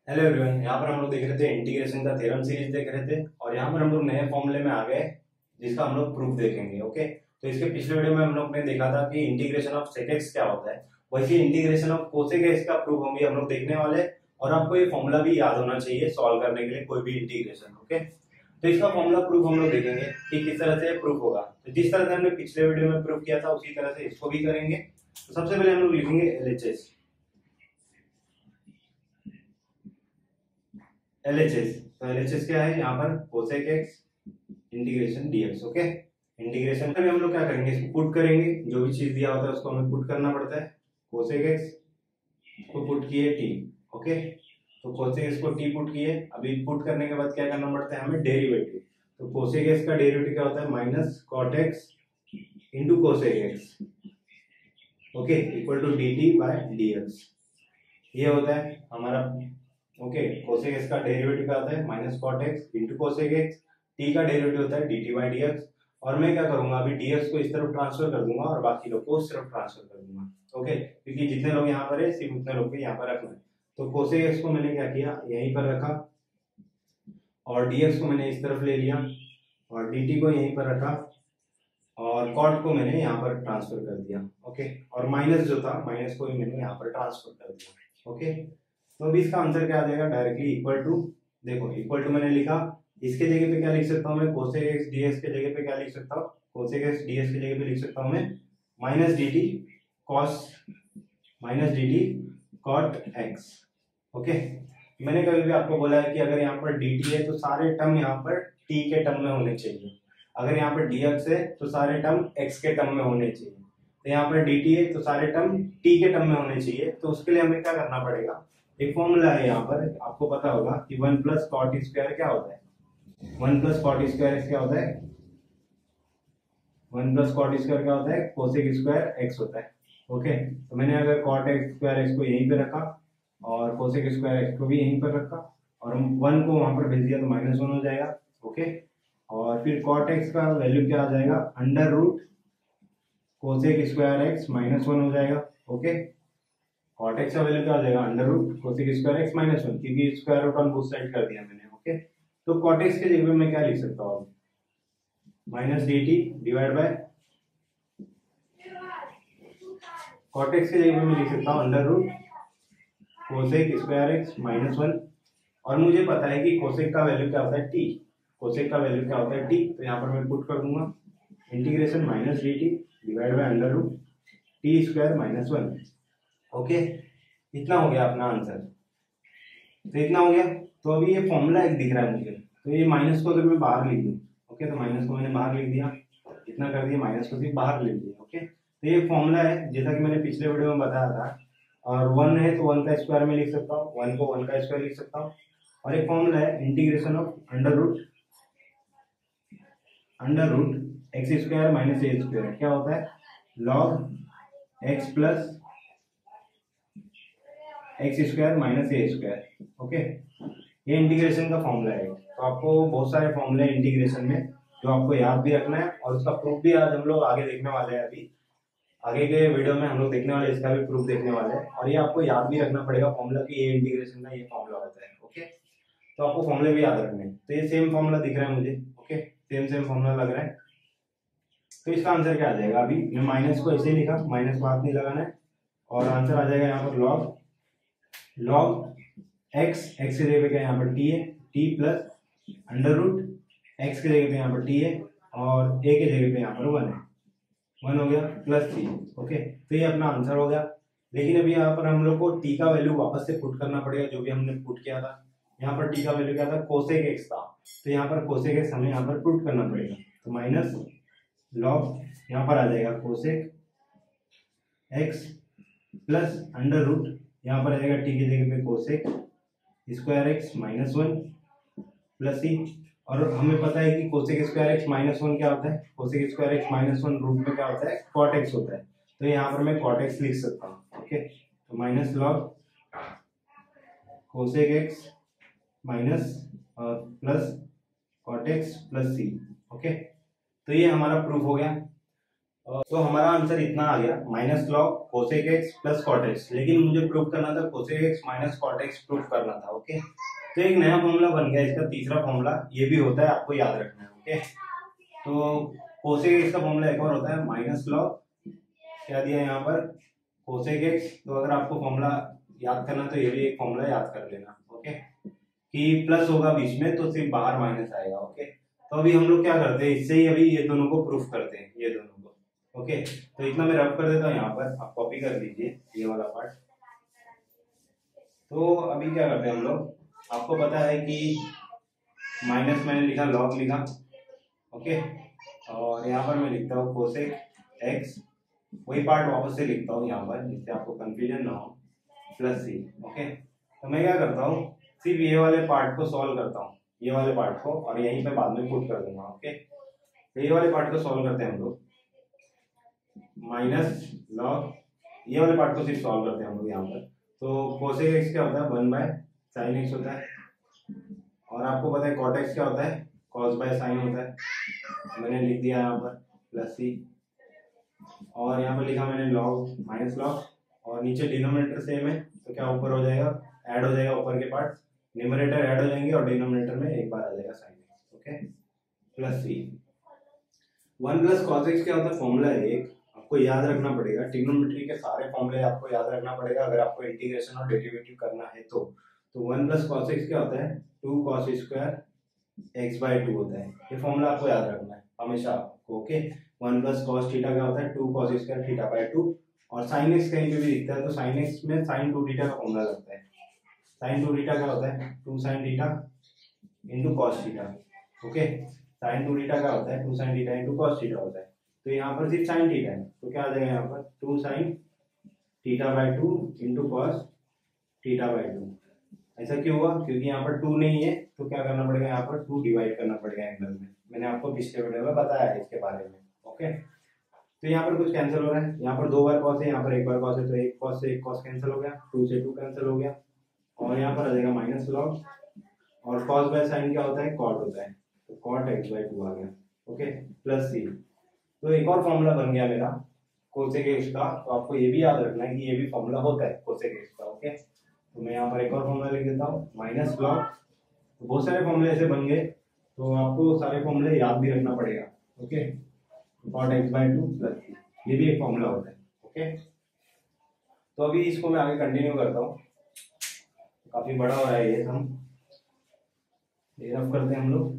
Hello everyone, यहाँ पर हम लोग देख रहे थे इंटीग्रेशन का थ्योरम सीरीज देख रहे थे और यहाँ पर हम लोग नए फॉर्मूले में आ गए जिसका हम लोग प्रूफ देखेंगे। ओके, तो इसके पिछले वीडियो में हम लोग ने देखा था कि इंटीग्रेशन ऑफ सेक एक्स क्या होता है, वैसे इंटीग्रेशन ऑफ कोसेक एक्स का प्रूफ हम लोग देखने वाले हैं। और आपको ये फॉर्मूला भी याद होना चाहिए सॉल्व करने के लिए कोई भी इंटीग्रेशन। ओके, तो इसका फॉर्मूला प्रूफ हम लोग देखेंगे कि किस तरह से प्रूफ होगा। तो जिस तरह से हमने पिछले वीडियो में प्रूफ किया था उसी तरह से इसको भी करेंगे। तो सबसे पहले हम लोग लिखेंगे LHS। तो LHS क्या है, यहाँ पर cosec x integration dx। Okay, integration में हम लोग क्या करेंगे, इसको पुट करेंगे। जो भी चीज दिया होता है उसको हमें पुट करना पड़ता है। कोसेक एक्स को पुट किए t। ओके, तो कोसेक एक्स को t पुट किए। अभी पुट करने के बाद क्या करना पड़ता है हमें, डेरिवेटिव। तो कोसेक एक्स का डेरिवेटिव क्या होता है, minus cot x into cosec x. Okay, equal to dt by dx। ये होता है हमारा। ओके, कोसेक एक्स का डेरिवेटिव क्या होता है, minus cot x into cosec x. T का डेरिवेटिव होता है dt बाई dx। और मैं क्या करूंगा, अभी dx को इस तरफ ट्रांसफर कर दूंगा और बाकी लोग को उस तरफ ट्रांसफर कर दूंगा। ओके, क्योंकि जितने लोग यहाँ पर है सिर्फ उतने लोग को यहाँ पर रखना है। तो कोसेक एक्स को मैंने क्या किया, यहीं पर रखा और dx को मैंने इस तरफ ले लिया और dt को यहीं पर रखा और कॉट को मैंने यहाँ पर ट्रांसफर कर दिया। ओके, और माइनस जो था, माइनस को भी मैंने यहाँ पर ट्रांसफर कर दिया। ओके, तो अभी इसका आंसर क्या आ जाएगा, डायरेक्टली इक्वल टू। देखो, इक्वल टू मैंने लिखा, इसके जगह पे क्या लिख सकता हूँ मैं, कोसेक एक्स डीएक्स के जगह पे क्या लिख सकता हूँ, कोसेक एक्स डीएक्स के जगह पे लिख सकता हूँ मैं minus D T cos, minus D T cot x. Okay, मैंने कभी भी आपको बोला है कि अगर यहाँ पर डी टी है तो सारे टर्म यहाँ पर टी के टर्म में होने चाहिए। अगर यहाँ पर dx है तो सारे टर्म x के टर्म में होने चाहिए। तो यहाँ पर dt है तो सारे टर्म t के टर्म में होने चाहिए। तो उसके लिए हमें क्या करना पड़ेगा, एक फॉर्मूला है यहाँ पर, आपको पता होगा कि 1 प्लस कॉट स्क्वायर क्या होता है। 1 प्लस कॉट स्क्वायर क्या होता है, 1 प्लस कॉट स्क्वायर क्या होता है, कोसेक स्क्वायर एक्स होता है। ओके, तो मैंने अगर कॉट एक्स स्क्वायर एक्स को यहीं पे रखा और कोसेक स्क्वायर एक्स को भी यहीं पर रखा और 1 को वहां पर भेज दिया तो -1 हो जाएगा। ओके, और फिर कॉट एक्स का वैल्यू क्या आ जाएगा, under root cosec square x -1 हो जाएगा। ओके, कॉट एक्स का वैल्यू क्या आ जाएगा, under root cosec square x -1, क्योंकि square root on both side कर दिया मैंने। ओके, तो कॉट एक्स के जगह पे मैं क्या लिख सकता हूँ, minus D T divide by cot x के जगह पे मैं लिख सकता हूँ under root cosec square x -1। और मुझे पता है कि कोसेक का वैल्यू क्या होता है टी, कोसेक का वैल्यू क्या होता है टी। तो यहाँ पर मैं पुट कर दूंगा integration minus D T divide by under root T square -1। Okay, इतना हो गया अपना आंसर। तो इतना हो गया। तो अभी ये फॉर्मूला एक दिख रहा है मुझे, तो ये माइनस को अगर मैं बाहर लिख दूँ, ओके, तो माइनस को मैंने बाहर लिख दिया, इतना कर दिया, माइनस को सिर्फ बाहर लिख दिया। ओके, तो ये फॉर्मूला है जैसा कि मैंने पिछले वीडियो में बताया था। और 1 है तो 1 का स्क्वायर में लिख सकता हूँ, 1 को 1 का स्क्वायर लिख सकता हूँ। और एक फॉर्मूला है integration of under root x square minus A square क्या होता है, log x plus x square minus A square. Okay, ये इंटीग्रेशन का फॉर्मूला है। तो आपको बहुत सारे फॉर्मूले इंटीग्रेशन में जो आपको याद भी रखना है और उसका प्रूफ भी आज हम लोग आगे देखने वाले हैं। अभी आगे के वीडियो में हम लोग देखने वाले, इसका भी प्रूफ देखने वाले हैं। और ये आपको याद भी रखना पड़ेगा फॉर्मूला कि ये इंटीग्रेशन का ये फॉर्मूला होता है। ओके, तो आपको फॉर्मूले भी याद रखने हैं। तो ये सेम फॉर्मूला दिख रहा है मुझे। ओके, सेम फॉर्मूला लग रहा है। तो इसका आंसर क्या आ जाएगा, अभी मैं माइनस को ऐसे ही लिखा, माइनस को हाथ नहीं लगाना है और आंसर आ जाएगा यहाँ पर लॉग एक्स की जगह पे क्या यहाँ पर टी है, T plus under root x की जगह पे यहाँ पर टी है और ए की जगह पे यहाँ पर 1 है, 1 हो गया प्लस 3। ओके, तो ये अपना आंसर हो गया। लेकिन अभी यहाँ पर हम लोग को टी का वैल्यू वापस से पुट करना पड़ेगा, जो भी हमने पुट किया था। यहाँ पर टी का वैल्यू क्या था, कोसेक एक्स था, तो यहाँ पर कोसेक एक्स हमें यहाँ पर पुट करना पड़ेगा। तो माइनस लॉग यहाँ पर आ जाएगा cosec x plus under root, यहाँ पर आ जाएगा टी की जगह पे cosec square x -1 plus C. और हमें पता है कि कोसेक स्क्वायर एक्स -1 क्या होता है, कोसेक स्क्वायर एक्स -1 रूट में क्या होता है, कॉट एक्स होता है। तो यहाँ पर मैं कॉट एक्स लिख सकता हूँ। ओके, तो minus log cosec x minus plus cot x plus C. Okay, तो ये हमारा प्रूफ हो गया। तो हमारा आंसर इतना आ गया, minus log cosec x plus cot x. लेकिन मुझे प्रूफ करना था cosec x minus cot x proof करना था। ओके, तो एक नया फॉर्मूला बन गया, इसका तीसरा फॉर्मूला ये भी होता है, आपको याद रखना है। ओके, तो कोसेक एक्स का फॉर्मूला एक और होता है माइनस लॉग, क्या दिया यहाँ पर, कोसेक एक्स। तो अगर आपको फॉर्मूला याद करना तो ये भी एक फॉर्मूला याद कर लेना। ओके, कि प्लस होगा बीच में तो सिर्फ बाहर माइनस आएगा। ओके, तो अभी हम लोग क्या करते हैं, इससे ही अभी ये दोनों को प्रूफ करते हैं, ये दोनों को। ओके, तो इतना मैं रब कर देता हूँ यहाँ पर, आप कॉपी कर लीजिए ये वाला पार्ट। तो अभी क्या करते हैं हम लोग, आपको पता है कि माइनस मैंने लिखा, लॉग लिखा। ओके, और यहाँ पर मैं लिखता हूँ कोसेक एक्स, वही पार्ट वापस से लिखता हूँ यहाँ पर जिससे आपको कंफ्यूजन ना हो, प्लस सी। ओके, तो मैं क्या करता हूँ, सिर्फ ये वाले पार्ट को सॉल्व करता हूँ, ये वाले पार्ट को, और यहीं पे बाद में पुट कर दूंगा। ओके, तो ये वाले पार्ट को सॉल्व करते हैं हम लोग, माइनस लॉग, ये वाले पार्ट को सिर्फ सॉल्व करते हैं हम लोग यहाँ पर। तो कोसेक एक्स क्या होता है, 1 बाय साइन एक्स होता है, और आपको पता है कॉट एक्स क्या होता है, कॉस बाय साइन होता है। मैंने लिख दिया यहाँ पर प्लस सी, और यहाँ पर लिखा मैंने लॉग माइनस लॉग, और नीचे डिनोमिनेटर सेम है तो क्या ऊपर हो जाएगा, ऐड हो जाएगा ऊपर के पार्ट, न्यूमरेटर ऐड हो जाएंगे और डिनोमिनेटर में एक बार आ जाएगा sine x. Okay, plus C. 1 plus cos x क्या होता है, फॉर्मूला है एक, आपको याद रखना पड़ेगा। ट्रिग्नोमेट्री के सारे फॉर्मूले आपको याद रखना पड़ेगा अगर आपको इंटीग्रेशन और डेरिवेटिव करना है तो। 1 प्लस कॉस एक्स क्या होता है, 2 कॉस स्क्वायर एक्स बाय 2 होता है। ये फॉर्मूला आपको याद रखना है हमेशा आपको। ओके, 1 प्लस कॉस थीटा क्या होता है, 2 कॉस स्क्वायर थीटा बाय 2, और साइन एक्स कहीं पे भी दिखता है तो साइन एक्स में साइन 2 थीटा का फॉर्मूला लगता है। साइन 2 थीटा क्या होता है, 2 sine theta into cos theta. Okay, sine 2 theta क्या होता है, 2 sine theta into cos theta होता है। तो यहाँ पर सिर्फ साइन थीटा है तो क्या आ जाएगा यहाँ पर, 2 sine theta by 2 into cos theta by 2। ऐसा क्यों हुआ, क्योंकि यहाँ पर 2 नहीं है तो क्या करना पड़ेगा, यहाँ पर 2 डिवाइड करना पड़ेगा एंगल में। मैंने आपको पिछले वीडियो में बताया है इसके बारे में। ओके, तो यहाँ पर कुछ कैंसिल हो रहा है, यहाँ पर 2 बार कॉस है, यहाँ पर 1 बार कॉस है, तो एक कॉस से एक कॉस कैंसिल हो गया, 2 से 2 कैंसिल हो गया, और यहाँ पर आ जाएगा माइनस लॉग, और कॉस बाय साइन क्या होता है, कॉट होता है, तो कॉट एक्स बाय 2 आ गया। Okay, plus C. तो एक और फॉर्मूला बन गया मेरा कोसेक एक्स का, तो आपको ये भी याद रखना है कि ये भी फॉर्मूला होता है कोसेक एक्स का। ओके, तो मैं यहाँ पर एक और फॉर्मूला लिख देता हूँ, माइनस लॉग। तो बहुत सारे फॉर्मूले ऐसे बन गए तो आपको सारे फॉर्मूले याद भी रखना पड़ेगा। Okay, cot x by 2 plus C, ये भी एक फॉर्मूला होता है। ओके, तो अभी इसको मैं आगे कंटिन्यू करता हूँ, काफी बड़ा हो रहा है ये हम, ये रफ करते हैं हम लोग।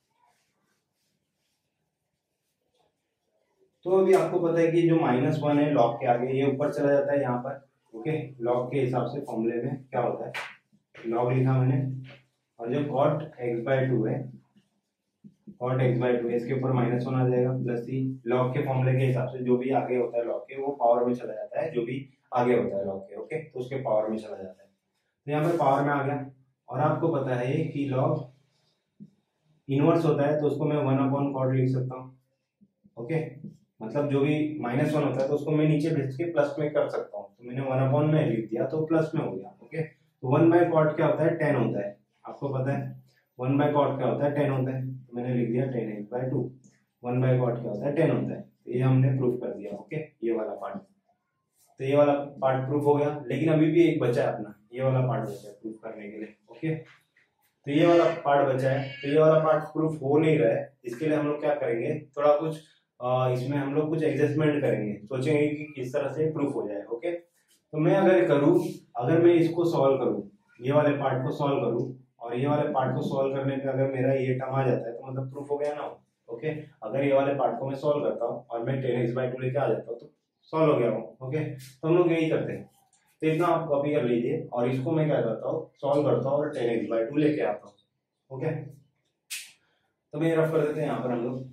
तो अभी आपको पता है कि जो -1 है लॉग के आगे ये ऊपर चला जाता है यहाँ पर। ओके, लॉग के हिसाब से फॉर्मूले में क्या होता है, लॉग लिखा मैंने, और जो कॉट एक्स बाय 2 है, कॉट एक्स बाय 2 इसके ऊपर -1 आ जाएगा प्लस सी। लॉग के फॉर्मूले के हिसाब से जो भी आगे होता है लॉग के वो पावर में चला जाता है, जो भी आगे होता है लॉग के। ओके, तो उसके पावर में चला जाता है, तो यहाँ पर पावर में आ गया। और आपको पता है कि लॉग इनवर्स होता है तो उसको मैं 1/कॉट लिख सकता हूँ। ओके, मतलब जो भी -1 होता है तो उसको मैं नीचे भेज के प्लस में कर सकता हूँ, तो मैंने 1/में लिख दिया तो प्लस में हो गया। ओके, तो 1/कॉट क्या होता है, 10 होता है, आपको पता है 1/कॉट क्या होता है, 10 होता है, तो मैंने लिख दिया 10x/2। 1/कॉट क्या होता है, 10 होता है, तो ये हमने प्रूफ कर दिया। ओके, ये वाला पार्ट, तो ये वाला पार्ट प्रूफ हो गया। लेकिन अभी भी एक बचा है अपना, ये वाला पार्ट बचा है प्रूफ करने के लिए। ओके, तो ये वाला पार्ट बचा है, तो ये वाला पार्ट प्रूफ हो नहीं रहा है, इसके लिए हम लोग क्या करेंगे, थोड़ा कुछ इसमें हम लोग कुछ एडजस्टमेंट करेंगे, सोचेंगे कि किस तरह से प्रूफ हो जाए। ओके, तो मैं अगर करूँ, अगर मैं इसको सॉल्व करूँ, ये वाले पार्ट को सॉल्व करूँ, और ये वाले पार्ट को सॉल्व करने पे अगर मेरा ये टर्म आ जाता है तो मतलब प्रूफ हो गया ना। ओके, अगर ये वाले पार्ट को मैं सॉल्व करता हूँ और मैं 10x/2 लेके आ जाता हूँ तो सॉल्व हो गया वो। ओके, तो हम लोग यही करते हैं, तो इतना आप कॉपी कर लीजिए, और इसको मैं क्या करता हूँ, सॉल्व करता हूँ और 10x/2 लेके आता हूँ। ओके, तो मैं रफ कर देते हैं यहाँ पर हम लोग।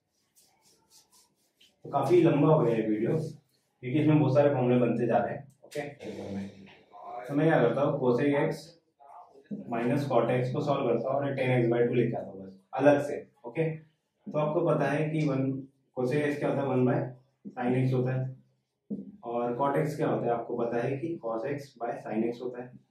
तो काफी लंबा हो गया ये वीडियो क्योंकि इसमें बहुत सारे फॉर्मूले बनते जा रहे हैं। ओके, तो मैं क्या करता हूँ, cosec x minus cot x को सॉल्व करता हूँ और 10x/2 लेके आता हूँ बस अलग से। ओके, तो आपको पता है कि 1 कोसेक एक्स क्या होता है, 1/sin x होता है, और कॉट एक्स क्या होता है, आपको पता है कि cos x by sin x होता है।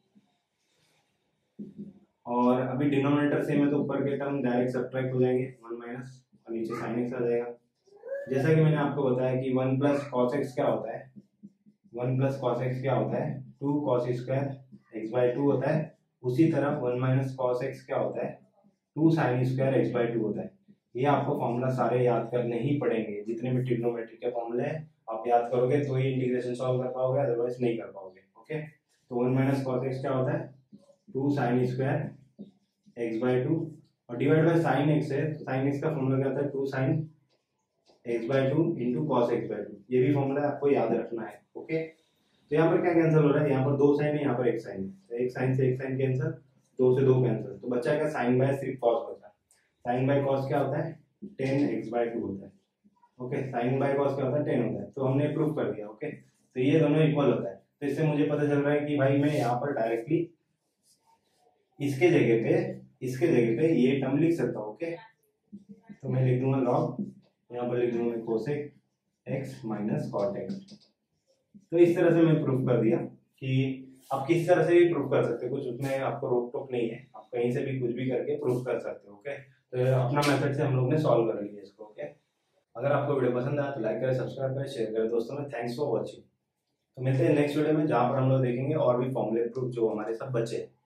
और अभी डिनोमिनेटर सेम है तो ऊपर के टर्म डायरेक्ट सब्ट्रैक्ट हो जाएंगे, 1 माइनस, और नीचे sin x आ जाएगा। जैसा कि मैंने आपको बताया कि 1 प्लस कॉस एक्स क्या होता है, 1 प्लस कॉस एक्स क्या होता है, 2 कॉस स्क्वायर एक्स बाई 2 होता है। उसी तरह 1 माइनस कॉस एक्स क्या होता है, 2 साइन स्क्वायर एक्स बाई 2 होता है। ये आपको फॉर्मूला सारे याद करने ही पड़ेंगे, जितने भी ट्रिग्नोमेट्री के फॉर्मूले हैं आप याद करोगे तो ही इंटीग्रेशन सॉल्व कर पाओगे, अदरवाइज नहीं कर पाओगे। ओके, तो 1 माइनस कॉस एक्स क्या होता है, 2 साइन स्क्वायर एक्स बाई 2 और डिवाइड बाय साइन एक्स है, तो साइन एक्स का फॉर्मूला क्या होता है, 2 sine x by 2 into cos x by 2। ये भी फॉर्मूला आपको याद रखना है। ओके, तो यहाँ पर क्या कैंसिल हो रहा है, यहाँ पर 2 साइन है, यहाँ पर 1 साइन है, तो 1 साइन से 1 साइन कैंसिल, 2 से 2 कैंसिल, तो बच्चा क्या साइन बाय सिर्फ कॉस बचा। साइन बाय कॉस क्या होता है, 10 एक्स बाई 2 होता है। ओके, साइन बाय कॉस क्या होता है, 10 होता है, तो हमने प्रूफ कर दिया। ओके, तो ये दोनों इक्वल होता है, तो इससे मुझे पता चल रहा है कि भाई मैं यहाँ पर डायरेक्टली इसके जगह पे ये टर्म लिख सकता हूँ। ओके, तो मैं लिख दूंगा लॉग, यहाँ पर लिख दूंगा मैं cosec x minus cot x. तो इस तरह से मैं प्रूफ कर दिया कि आप किस तरह से भी प्रूफ कर सकते हो, कुछ उसमें आपको रोक टोक नहीं है, आप कहीं से भी कुछ भी करके प्रूफ कर सकते हो। ओके, तो अपना मेथड से हम लोग ने सॉल्व कर लिया इसको। ओके, अगर आपको वीडियो पसंद आया तो लाइक करें, सब्सक्राइब करें, शेयर करें दोस्तों में। Thanks for watching. तो मिलते हैं नेक्स्ट वीडियो में, जहाँ पर हम लोग देखेंगे और भी फॉर्मूले प्रूफ जो हमारे सब बचे।